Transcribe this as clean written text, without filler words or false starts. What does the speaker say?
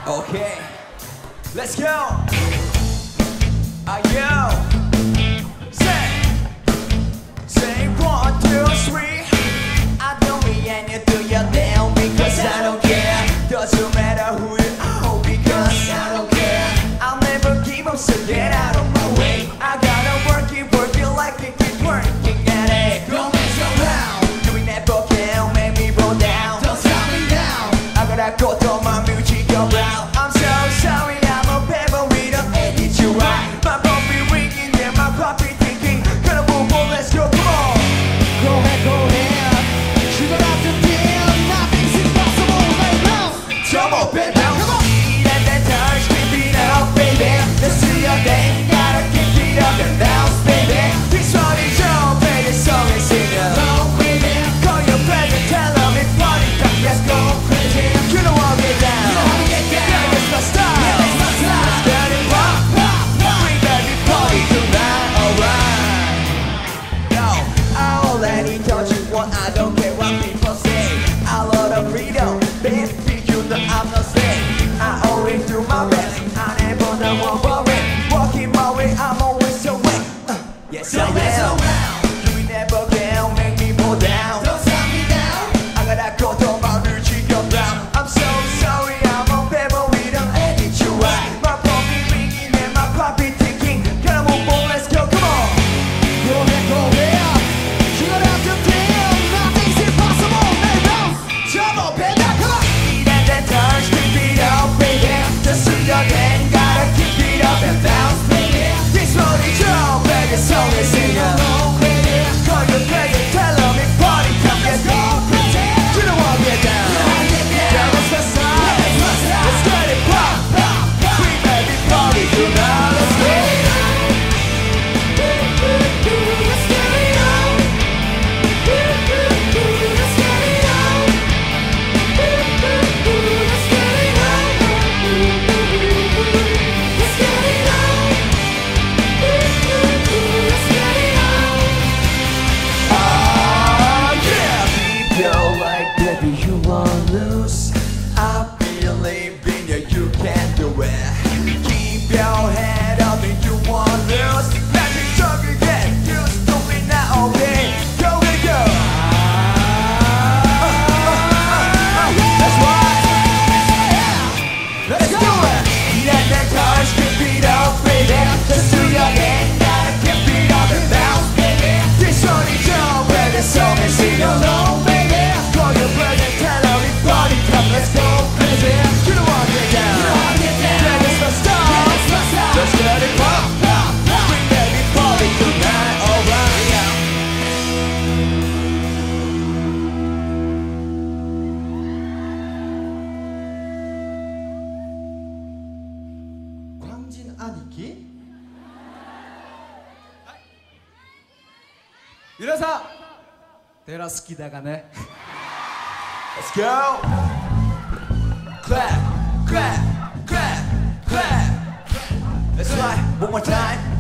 Okay, let's go. Yo, say 1, 2, 3. I don't mean and you do your damn because I don't care. Doesn't matter who you are because I don't care. I'll never give up, so get out of my way. I gotta work it like it keep working at it. Don't mess around, you will never can make me go down. Don't stop me now, I gotta go to my music around. I'm so sorry, I'm a pebble with an attitude right. My phone be ringing and my clock be ticking. Gonna move on, let's go, come on. Go ahead, go ahead. You don't have to deal, nothing's impossible right now. Jump up and down, come on. And then touch, keep it up, baby. Let's do your thing, gotta keep it up and bounce, baby. This one is your baby, song is singing along, baby. Call your friends and tell them it's party time, let's go crazy. You don't wanna get down, you don't wanna get down. Yeah, it's my style, yeah, it's my style. Let's get it pop, pop, pop. We baby party tonight, alright. No, I already told you what I don't care what people say. I love the freedom, baby, you know I'm not safe. I always do my best, I never know what worry. Walking my way, I'm always awake. Yes, I am. You will never can make me fall down. Don't stop me down, I gotta go to my music around. I'm so sorry, I'm a pebble with an attitude right. My phone be ringing and my clock be ticking. Gotta move on, let's go, come on. Go ahead, go ahead. You don't have to deal, nothing's impossible. Hey, bounce, jump up and down, come on. And then touch, keep it up, baby. Just do your thing, gotta keep it up and bounce, baby. This one is your baby, song is singing along, baby. Call your friends and tell them it's party time, let's go crazy. You don't wanna get down, yeah, let's go start. Let's get it pop, pop, pop. We baby party tonight, let's go. Let's get it on. Let's get it on. Let's get it on. Let's get it on. Oh yeah, people like baby you won't lose. I believe in you, you can do it. Keep your head up and you won't lose. Let me talk again, you stupid now, okay? Go and go. That's right. Let's do it. Let that touch, keep it up, baby. Just do your thing, gotta keep it up and bounce, baby. This one is your baby, song is sing along, baby. Call your friends and tell them it's party time, let's go crazy. You don't wanna get down, yeah, it's my style. Let's get it pop, pop, pop. We baby party tonight, alright, yeah. 광진 아니기? 皆さん寺好きだがね Let's go. Clap, clap, clap, clap. Let's try one more time.